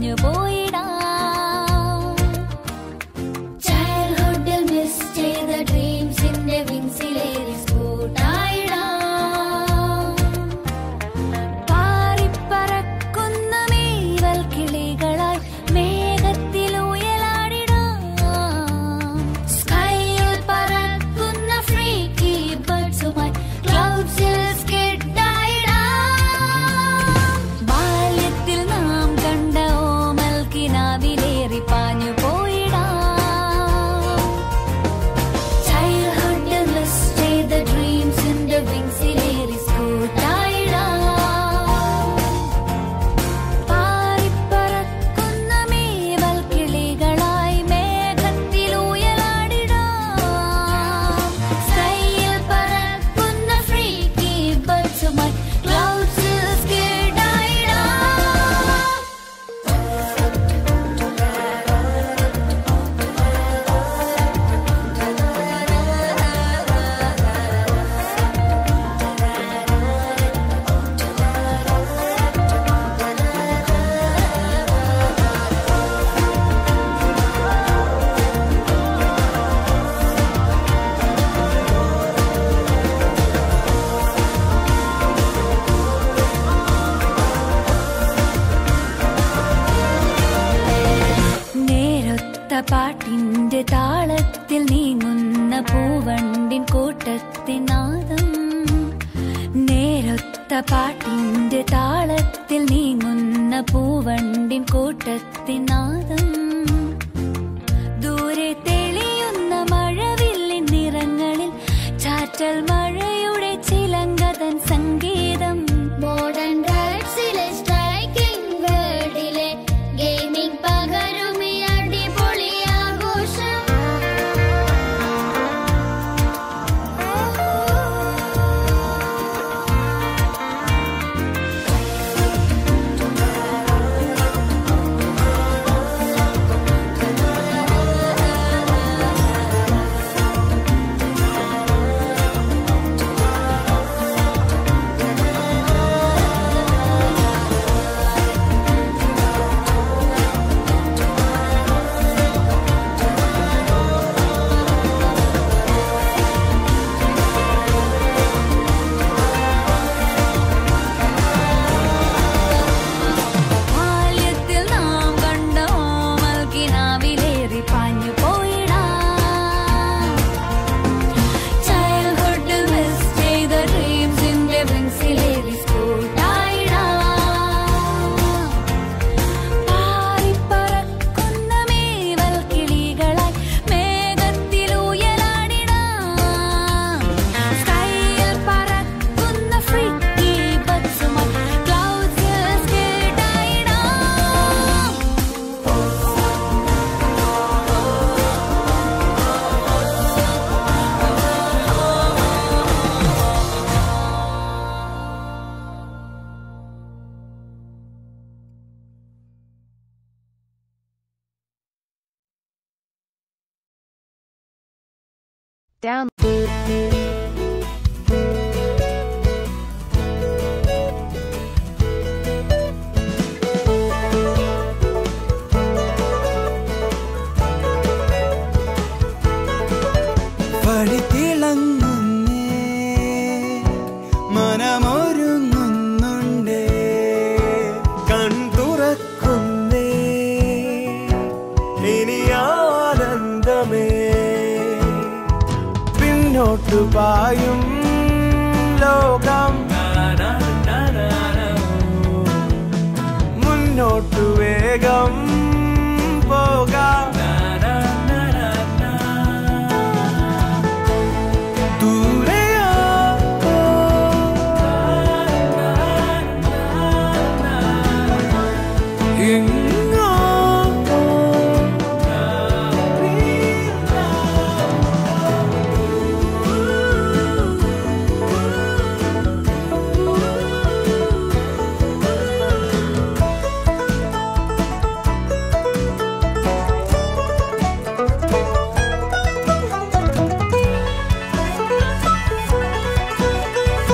പാഞ്ഞു പോയിടാം. ചൈൽഡ്ഹുഡിൽ മിസ് ചെയ്ത ഡ്രീംസിന്റെ വിങ്സിലേറി സ്കൂട്ടായിടാം. പാറിപ്പറക്കുന്ന മീവൽ കിളികളായി മേഘത്തിൽ ഉയലാടിടാം. സ്കൈയിൽ പറക്കുന്ന ഫ്രീക്കി ബർഡ്സുമായി ക്ലൗഡ്സിൽ സ്കിഡായിടാം. ബാല്യത്തിൽ നാം കണ്ട ഓമൽ കിനാവിലേറി പാഞ്ഞു പോയിടാം. ചൈൽഡ്ഹുഡിൽ മിസ് ചെയ്ത ഡ്രീംസിന്റെ വിങ്സിലേറി സ്കൂട്ടായിടാം. പാറിപ്പറക്കുന്ന മീവൽ കിളികളായി മേഘത്തിൽ ഉയലാടിടാം. സ്കൈയിൽ പറക്കുന്ന ഫ്രീക്കി ബർഡ്സുമായി ക്ലൗഡ്സിൽ സ്കിഡായിടാം. നേരൊത്ത പാട്ടിന്റെ താളത്തിൽ നീങ്ങുന്ന പൂവണ്ടിൻ കൂട്ടത്തിനാദം. നേരൊത്ത പാട്ടിന്റെ താളത്തിൽ നീങ്ങുന്ന പൂവണ്ടിൻ കൂട്ടത്തിനാദം. ദൂരെ തെളിയുന്ന മഴവില്ലിൻ നിറങ്ങളിൽ ചാറ്റൽ മഴയുടെ ചിലങ്കതൻ സംഗീതം. മോഡേൺ ഡാൻസിലെ സ്ട്രൈക്കിംഗ് വേർഡിലെ ഗെയിമിംഗ് പകരും ഈ അടിപൊളി ആഘോഷം. ബാല്യത്തിൽ നാം കണ്ട ഓമൽ കിനാവിലേറി പാഞ്ഞു പോയിടാം. ചൈൽഡ്ഹുഡിൽ മിസ് ചെയ്ത ഡ്രീംസിന്റെ വിങ്സിലേറി സ്കൂട്ടായിടാം. പാറിപ്പറക്കുന്ന മീവൽ കിളികളായി മേഘത്തിൽ ഉയലാടിടാം. സ്കൈയിൽ പറക്കുന്ന ഫ്രീക്കി ബർഡ്സുമായി ക്ലൗഡ്സിൽ സ്കിഡായിടാം. Down. വഴിതിളങ്ങുന്നേ മനമൊരുങ്ങുന്നുണ്ടേ കൺതുറക്കുന്നേ ഇനി ആനന്ദമേ പിന്നോട്ടു പായും ലോകം മുന്നോട്ടു വേഗം പോകാം ദൂരെയോ എങ്ങോ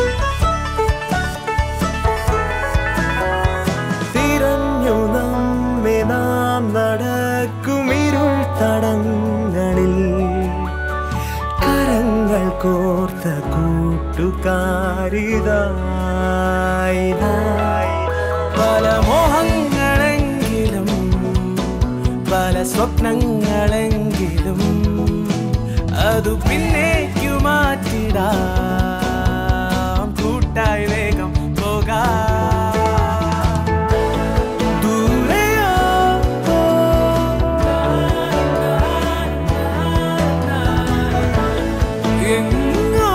തിരഞ്ഞു നാം നടക്കുമിരുൾ തടങ്ങളിൽ കരങ്ങൾ കോർത്ത കൂട്ടുകാരിതായി പല മോഹങ്ങളെങ്കിലും പല സ്വപ്നങ്ങളെങ്കിലും അതു പിന്നേക്കു മാറ്റിടാം കൂട്ടായി വേഗം പോകാം ദൂരെയോ എങ്ങോ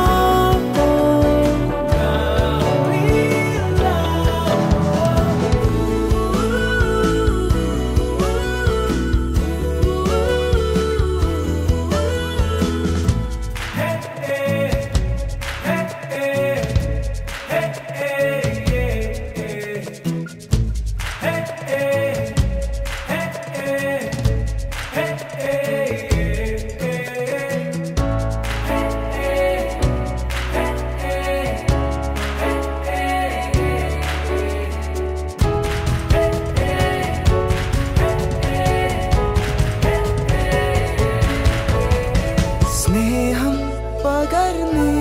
സ്നേഹം പകർന്നേ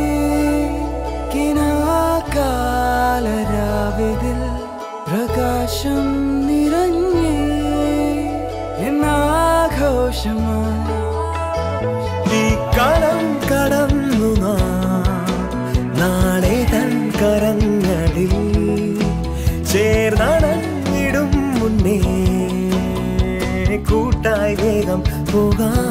കിനാകാലരാവിതിൽ പ്രകാശം നിറഞ്ഞേ എന്നാഘോഷമായി ഈ കളം കടന്നു നാളെ തൻ കരങ്ങളിൽ ചേർന്നടങ്ങിടും മുന്നേ കൂട്ടായി വേഗം പോകാം